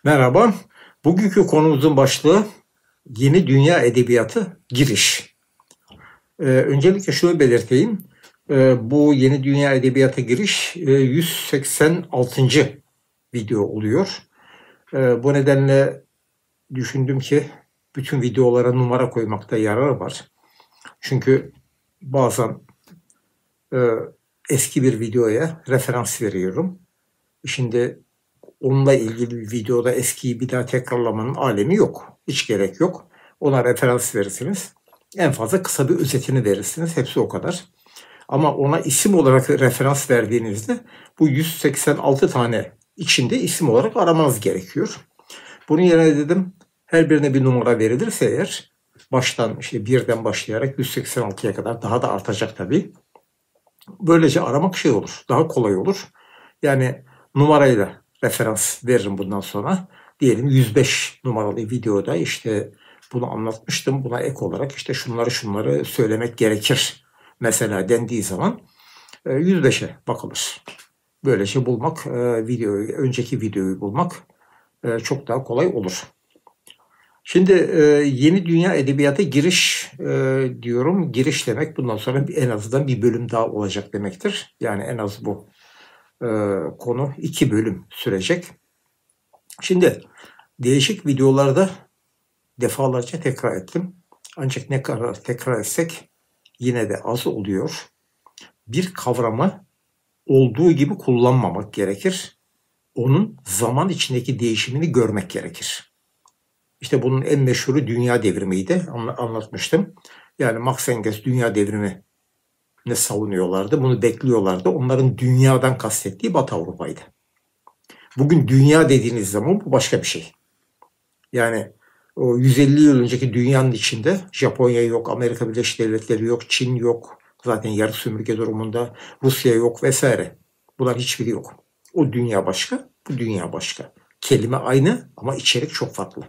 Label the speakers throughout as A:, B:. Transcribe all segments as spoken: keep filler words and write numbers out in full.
A: Merhaba. Bugünkü konumuzun başlığı Yeni Dünya Edebiyatı Giriş. Ee, öncelikle şunu belirteyim. Ee, bu Yeni Dünya Edebiyatı Giriş e, yüz seksen altıncı video oluyor. Ee, bu nedenle düşündüm ki bütün videolara numara koymakta yarar var. Çünkü bazen e, eski bir videoya referans veriyorum. Şimdi onunla ilgili bir videoda eskiyi bir daha tekrarlamanın alemi yok. Hiç gerek yok. Ona referans verirsiniz. En fazla kısa bir özetini verirsiniz. Hepsi o kadar. Ama ona isim olarak referans verdiğinizde bu yüz seksen altı tane içinde isim olarak aramanız gerekiyor. Bunun yerine dedim her birine bir numara verilirse eğer baştan işte birden başlayarak yüz seksen altıya kadar daha da artacak tabii. Böylece aramak şey olur. Daha kolay olur. Yani numarayla referans veririm bundan sonra. Diyelim yüz beş numaralı videoda işte bunu anlatmıştım. Buna ek olarak işte şunları şunları söylemek gerekir. Mesela dendiği zaman yüz beşe bakılır. Böylece bulmak videoyu, önceki videoyu bulmak çok daha kolay olur. Şimdi yeni dünya edebiyata giriş diyorum. Giriş demek bundan sonra en azından bir bölüm daha olacak demektir. Yani en az bu konu iki bölüm sürecek. Şimdi değişik videolarda defalarca tekrar ettim. Ancak ne kadar tekrar etsek yine de az oluyor. Bir kavramı olduğu gibi kullanmamak gerekir. Onun zaman içindeki değişimini görmek gerekir. İşte bunun en meşhuru dünya devrimiydi. Anlatmıştım. Yani Marx Engels dünya devrimi ne savunuyorlardı? Bunu bekliyorlardı. Onların dünyadan kastettiği Batı Avrupa'ydı. Bugün dünya dediğiniz zaman bu başka bir şey. Yani o yüz elli yıl önceki dünyanın içinde Japonya yok, Amerika Birleşik Devletleri yok, Çin yok. Zaten yarı sömürge durumunda Rusya yok vesaire. Bunlar hiçbiri yok. O dünya başka, bu dünya başka. Kelime aynı ama içerik çok farklı.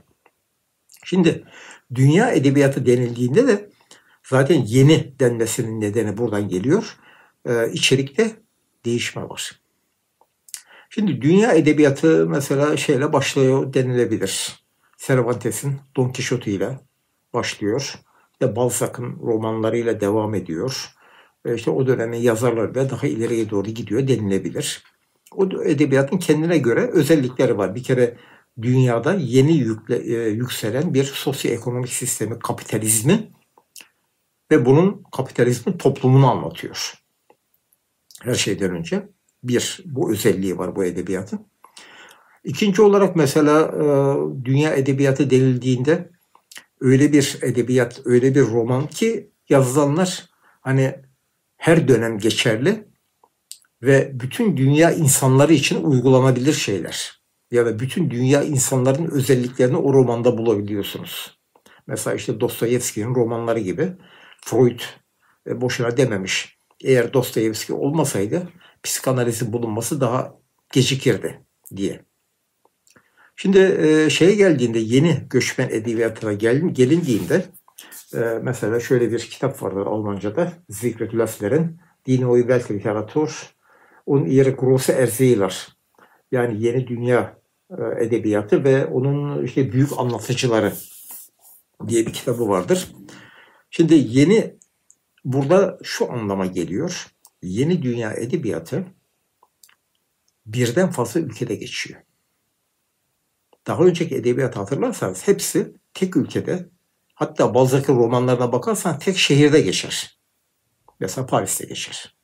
A: Şimdi dünya edebiyatı denildiğinde de zaten yeni denmesinin nedeni buradan geliyor. Ee, içerikte değişme var. Şimdi dünya edebiyatı mesela şeyle başlıyor denilebilir. Cervantes'in Don Quixote ile başlıyor. İşte Balzac'ın romanlarıyla devam ediyor. İşte o dönemin yazarları da daha ileriye doğru gidiyor denilebilir. O edebiyatın kendine göre özellikleri var. Bir kere dünyada yeni yükle, yükselen bir sosyoekonomik sistemi, kapitalizmi ve bunun kapitalizmin toplumunu anlatıyor. Her şeyden önce bir bu özelliği var bu edebiyatın. İkinci olarak mesela dünya edebiyatı denildiğinde öyle bir edebiyat, öyle bir roman ki yazılanlar hani her dönem geçerli ve bütün dünya insanları için uygulanabilir şeyler. Ya da bütün dünya insanların özelliklerini o romanda bulabiliyorsunuz. Mesela işte Dostoyevski'nin romanları gibi. Freud e, boşuna dememiş. Eğer Dostoyevski olmasaydı psikanalizin bulunması daha gecikirdi diye. Şimdi e, şeye geldiğinde yeni göçmen edebiyatına gelin, gelindiğinde e, mesela şöyle bir kitap vardır Almanca'da. Siegfried Löffler'in Die Neue Weltliteratur und ihre große Erzähler. Yani yeni dünya e, edebiyatı ve onun işte büyük anlatıcıları diye bir kitabı vardır. Şimdi yeni burada şu anlama geliyor. Yeni dünya edebiyatı birden fazla ülkede geçiyor. Daha önceki edebiyatı hatırlarsanız hepsi tek ülkede, hatta Balzac'ın romanlarına bakarsan tek şehirde geçer. Mesela Paris'te geçer.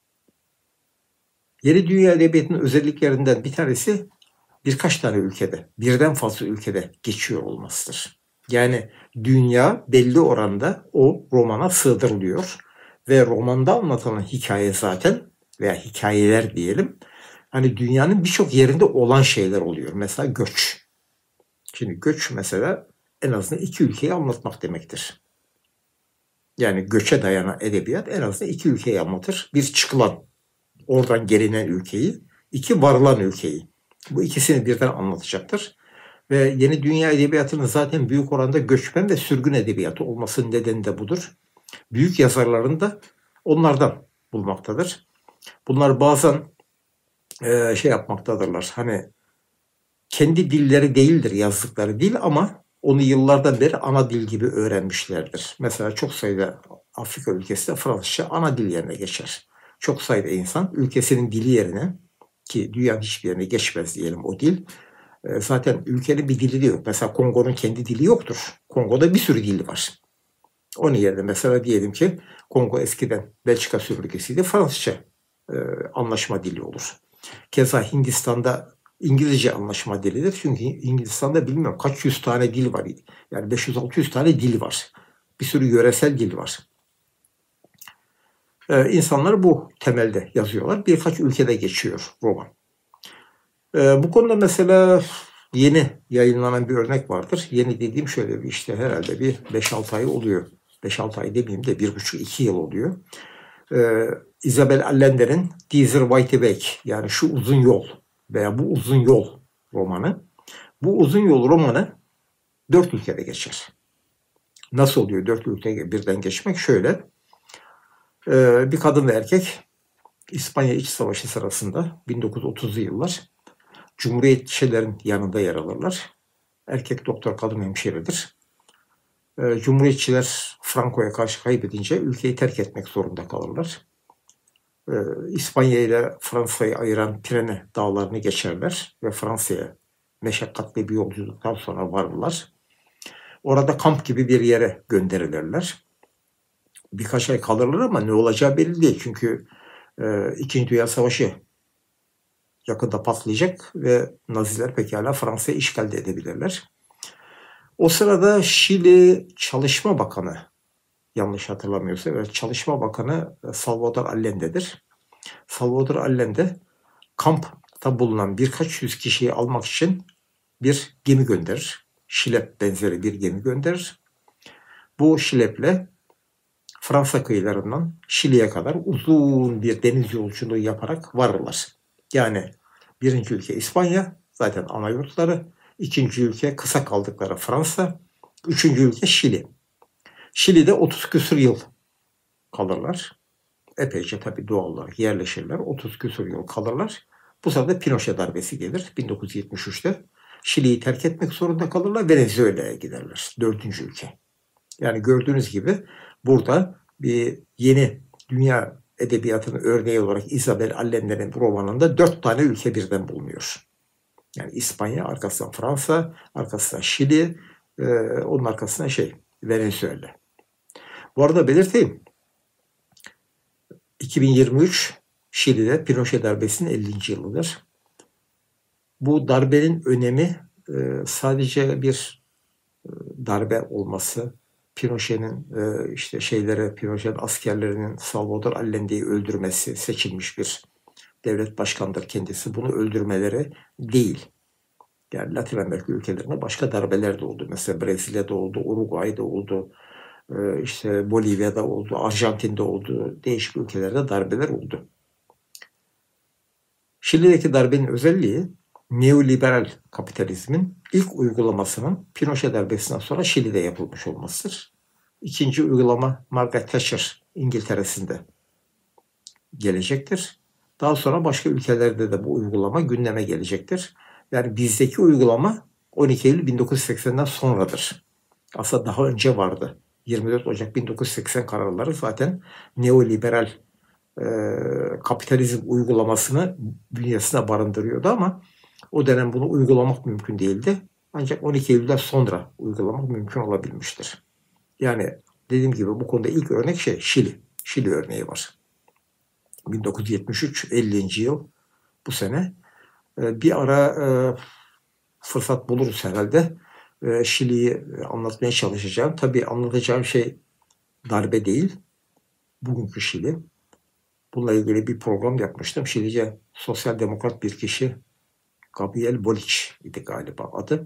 A: Yeni dünya edebiyatının özelliklerinden bir tanesi birkaç tane ülkede, birden fazla ülkede geçiyor olmasıdır. Yani dünya belli oranda o romana sığdırılıyor ve romanda anlatılan hikaye zaten veya hikayeler diyelim, hani dünyanın birçok yerinde olan şeyler oluyor. Mesela göç. Şimdi göç mesela en azından iki ülkeyi anlatmak demektir. Yani göçe dayanan edebiyat en azından iki ülkeyi anlatır. Bir çıkılan, oradan gelinen ülkeyi, iki varılan ülkeyi. Bu ikisini birden anlatacaktır. Ve yeni dünya edebiyatının zaten büyük oranda göçmen ve sürgün edebiyatı olmasının nedeni de budur. Büyük yazarların da onlardan bulmaktadır. Bunlar bazen e, şey yapmaktadırlar. Hani kendi dilleri değildir yazdıkları dil ama onu yıllardan beri ana dil gibi öğrenmişlerdir. Mesela çok sayıda Afrika ülkesinde Fransızca ana dil yerine geçer. Çok sayıda insan ülkesinin dili yerine, ki dünyanın hiçbir yerine geçmez diyelim o dil. Zaten ülkenin bir dili de yok. Mesela Kongo'nun kendi dili yoktur. Kongo'da bir sürü dil var. Onun yerine mesela diyelim ki Kongo eskiden Belçika sömürgesiydi. Fransızca e, anlaşma dili olur. Keza Hindistan'da İngilizce anlaşma dilidir. Çünkü Hindistan'da bilmiyorum kaç yüz tane dil var. Yani beş yüz altı yüz tane dil var. Bir sürü yöresel dil var. Ee, insanlar bu temelde yazıyorlar. Birkaç ülkede geçiyor roman. Ee, bu konuda mesela yeni yayınlanan bir örnek vardır. Yeni dediğim şöyle bir işte herhalde bir beş altı ay oluyor. beş altı ay demeyeyim de bir buçuk iki yıl oluyor. Ee, Isabel Allende'nin Dieser Weite Weg, yani şu uzun yol veya bu uzun yol romanı. Bu uzun yol romanı dört ülkede geçer. Nasıl oluyor dört ülkede birden geçmek? Şöyle, bir kadın ve erkek İspanya İç Savaşı sırasında bin dokuz yüz otuzlu yıllar Cumhuriyetçilerin yanında yer alırlar. Erkek doktor, kadın hemşiredir. Cumhuriyetçiler Franco'ya karşı kaybedince ülkeyi terk etmek zorunda kalırlar. İspanya ile Fransa'yı ayıran Pirene dağlarını geçerler ve Fransa'ya meşakkatli bir yolculuktan sonra varırlar. Orada kamp gibi bir yere gönderilirler. Birkaç ay kalırlar ama ne olacağı belli değil. Çünkü e, İkinci Dünya Savaşı yakında patlayacak ve Naziler pekala Fransa'yı işgal de edebilirler. O sırada Şili Çalışma Bakanı, yanlış hatırlamıyorsa, evet, Çalışma Bakanı Salvador Allende'dir. Salvador Allende kampta bulunan birkaç yüz kişiyi almak için bir gemi gönderir. Şilep benzeri bir gemi gönderir. Bu şileple Fransa kıyılarından Şili'ye kadar uzun bir deniz yolculuğu yaparak varırlar. Yani birinci ülke İspanya, zaten ana yurtları. İkinci ülke kısa kaldıkları Fransa. Üçüncü ülke Şili. Şili'de otuz küsur yıl kalırlar. Epeyce tabii doğal olarak yerleşirler. otuz küsur yıl kalırlar. Bu sırada Pinochet darbesi gelir bin dokuz yüz yetmiş üçte. Şili'yi terk etmek zorunda kalırlar. Venezuela'ya giderler. Dördüncü ülke. Yani gördüğünüz gibi burada bir yeni dünya edebiyatının örneği olarak Isabel Allende'nin romanında dört tane ülke birden bulunuyor. Yani İspanya, arkasından Fransa, arkasından Şili, e, onun arkasından şey Venezuela. Bu arada belirteyim, iki bin yirmi üç Şili'de Pinochet darbesinin ellinci yılıdır. Bu darbenin önemi e, sadece bir e, darbe olması, Pinochet'in e, işte şeylere, Pinochet'in askerlerinin Salvador Allende'yi öldürmesi, seçilmiş bir devlet başkanıdır kendisi, bunu öldürmeleri değil. Yani Latin Amerika ülkelerinde başka darbeler de oldu. Mesela Brezilya'da oldu, Uruguay'da oldu, e, işte Bolivya'da oldu, Arjantin'de oldu, değişik ülkelerde darbeler oldu. Şili'deki darbenin özelliği, neoliberal kapitalizmin ilk uygulamasının Pinochet darbesinden sonra Şili'de yapılmış olmasıdır. İkinci uygulama Margaret Thatcher İngiltere'sinde gelecektir. Daha sonra başka ülkelerde de bu uygulama gündeme gelecektir. Yani bizdeki uygulama on iki Eylül bin dokuz yüz seksenden sonradır. Aslında daha önce vardı. yirmi dört Ocak bin dokuz yüz seksen kararları zaten neoliberal e, kapitalizm uygulamasını bünyesine barındırıyordu ama o dönem bunu uygulamak mümkün değildi. Ancak on iki Eylül'den sonra uygulamak mümkün olabilmiştir. Yani dediğim gibi bu konuda ilk örnek şey Şili. Şili örneği var. bin dokuz yüz yetmiş üç ellinci yıl bu sene. Bir ara fırsat buluruz herhalde. Şili'yi anlatmaya çalışacağım. Tabii anlatacağım şey darbe değil. Bugünkü Şili. Bununla ilgili bir program yapmıştım. Şilice sosyal demokrat bir kişi, Gabriel Boric idi galiba adı.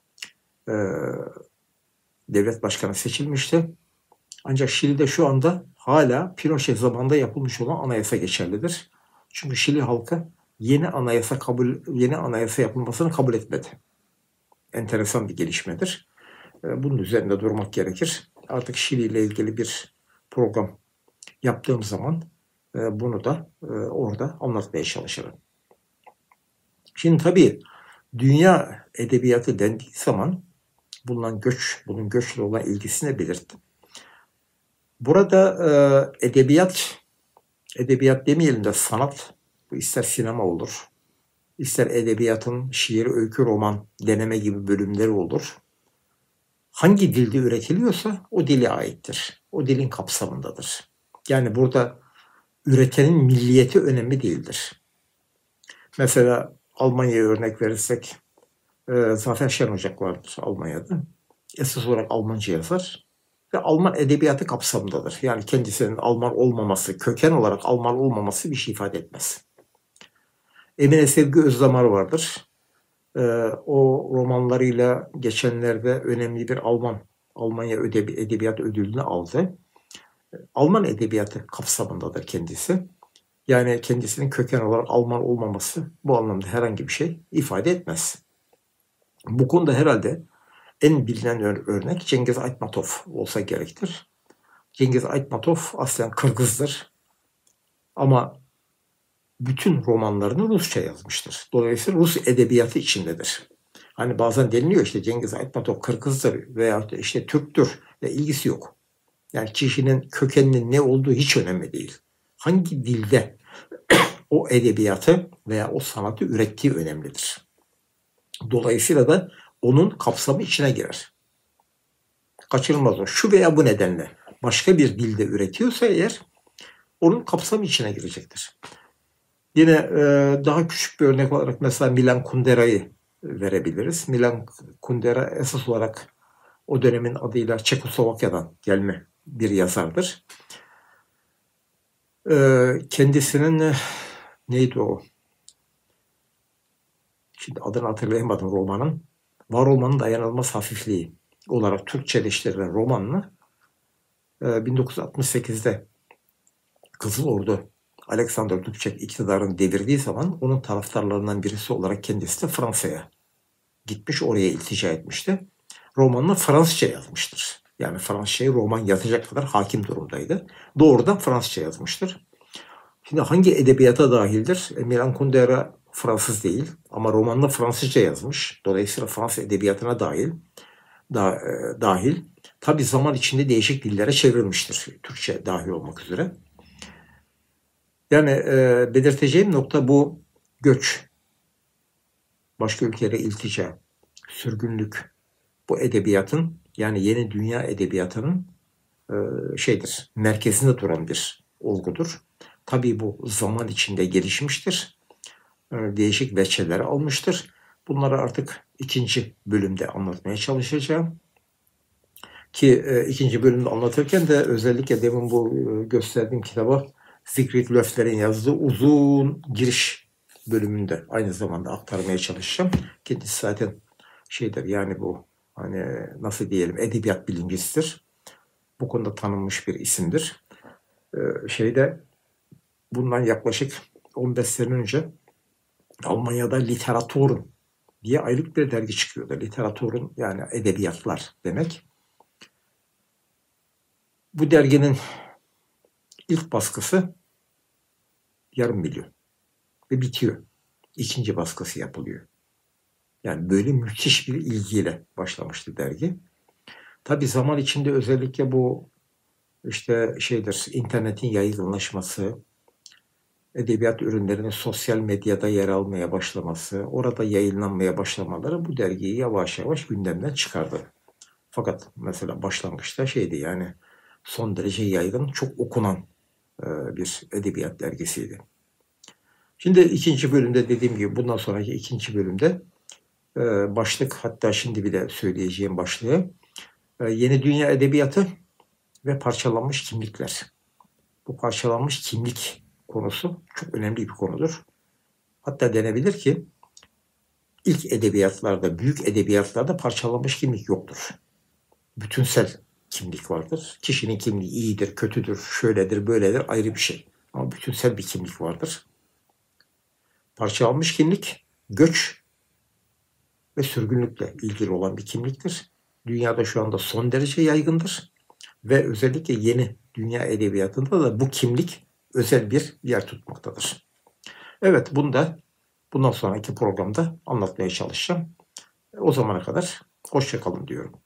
A: Devlet başkanı seçilmişti. Ancak Şili'de şu anda hala Pinochet zamanında yapılmış olan anayasa geçerlidir. Çünkü Şili halkı yeni anayasa kabul yeni anayasa yapılmasını kabul etmedi. Enteresan bir gelişmedir. Bunun üzerinde durmak gerekir. Artık Şili ile ilgili bir program yaptığım zaman bunu da orada anlatmaya çalışırım. Şimdi tabii dünya edebiyatı dendiği zaman bulunan göç, bunun göçle olan ilgisini belirttim. Burada e, edebiyat, edebiyat demeyelim de sanat, bu ister sinema olur, ister edebiyatın şiir, öykü, roman, deneme gibi bölümleri olur. Hangi dilde üretiliyorsa o dile aittir. O dilin kapsamındadır. Yani burada üretenin milliyeti önemli değildir. Mesela Almanya'ya örnek verirsek, e, Zafer Şenocak vardır Almanya'da. Esas olarak Almanca yazar ve Alman edebiyatı kapsamındadır. Yani kendisinin Alman olmaması, köken olarak Alman olmaması bir şey ifade etmez. Emine Sevgi Özdamar vardır. Ee, o romanlarıyla geçenlerde önemli bir Alman, Almanya Ödebi, Edebiyat Ödülünü aldı. Alman edebiyatı kapsamındadır kendisi. Yani kendisinin köken olarak Alman olmaması bu anlamda herhangi bir şey ifade etmez. Bu konuda herhalde en bilinen örnek Cengiz Aytmatov olsa gerektir. Cengiz Aytmatov aslen Kırgızdır ama bütün romanlarını Rusça yazmıştır. Dolayısıyla Rus edebiyatı içindedir. Hani bazen deniliyor işte Cengiz Aytmatov Kırgızdır veya işte Türktür. Ya ilgisi yok. Yani kişinin kökeninin ne olduğu hiç önemli değil. Hangi dilde o edebiyatı veya o sanatı ürettiği önemlidir. Dolayısıyla da onun kapsamı içine girer. Kaçınılmaz o. Şu veya bu nedenle başka bir dilde üretiyorsa eğer onun kapsamı içine girecektir. Yine e, daha küçük bir örnek olarak mesela Milan Kundera'yı verebiliriz. Milan Kundera esas olarak o dönemin adıyla Çekoslovakya'dan gelme bir yazardır. E, kendisinin neydi o? Şimdi adını hatırlayamadım romanın. Var olmanın dayanılmaz hafifliği olarak Türkçeleştirilen romanını e, bin dokuz yüz altmış sekizde Kızıl Ordu Alexander Dubček iktidarını devirdiği zaman onun taraftarlarından birisi olarak kendisi de Fransa'ya gitmiş, oraya iltica etmişti. Romanını Fransızca yazmıştır. Yani Fransızcayı roman yazacak kadar hakim durumdaydı. Doğrudan Fransızca yazmıştır. Şimdi hangi edebiyata dahildir? E, Milan Kundera Fransız değil ama romanını Fransızca yazmış. Dolayısıyla Fransız edebiyatına dahil. Da, e, dahil. Tabii zaman içinde değişik dillere çevrilmiştir. Türkçe dahil olmak üzere. Yani e, belirteceğim nokta bu göç, başka ülkelere iltica, sürgünlük, bu edebiyatın yani yeni dünya edebiyatının e, şeydir, merkezinde duran bir olgudur. Tabii bu zaman içinde gelişmiştir, e, değişik veçeler almıştır. Bunları artık ikinci bölümde anlatmaya çalışacağım. Ki e, ikinci bölümde anlatırken de özellikle demin bu e, gösterdiğim kitaba Siegfried Löffler'in yazdığı uzun giriş bölümünde aynı zamanda aktarmaya çalışacağım. Kendisi zaten şeydir yani bu hani nasıl diyelim edebiyat bilimcisidir. Bu konuda tanınmış bir isimdir. Ee, şeyde bundan yaklaşık on beş sene önce Almanya'da Literatur'un diye aylık bir dergi çıkıyordu. Literatur'un yani edebiyatlar demek. Bu derginin ilk baskısı yarım milyon ve bitiyor. İkinci baskısı yapılıyor. Yani böyle müthiş bir ilgiyle başlamıştı dergi. Tabii zaman içinde özellikle bu işte şeydir, internetin yaygınlaşması, edebiyat ürünlerinin sosyal medyada yer almaya başlaması, orada yayınlanmaya başlamaları bu dergiyi yavaş yavaş gündemden çıkardı. Fakat mesela başlangıçta şeydi yani son derece yaygın, çok okunan bir edebiyat dergisiydi. Şimdi ikinci bölümde dediğim gibi bundan sonraki ikinci bölümde başlık hatta şimdi bile söyleyeceğim başlığı yeni dünya edebiyatı ve parçalanmış kimlikler. Bu parçalanmış kimlik konusu çok önemli bir konudur. Hatta denebilir ki ilk edebiyatlarda, büyük edebiyatlarda parçalanmış kimlik yoktur. Bütünsel kimlik vardır. Kişinin kimliği iyidir, kötüdür, şöyledir, böyledir ayrı bir şey. Ama bütünsel bir kimlik vardır. Parçalanmış kimlik, göç ve sürgünlükle ilgili olan bir kimliktir. Dünyada şu anda son derece yaygındır. Ve özellikle yeni dünya edebiyatında da bu kimlik özel bir yer tutmaktadır. Evet, bunda bundan sonraki programda anlatmaya çalışacağım. O zamana kadar hoşça kalın diyorum.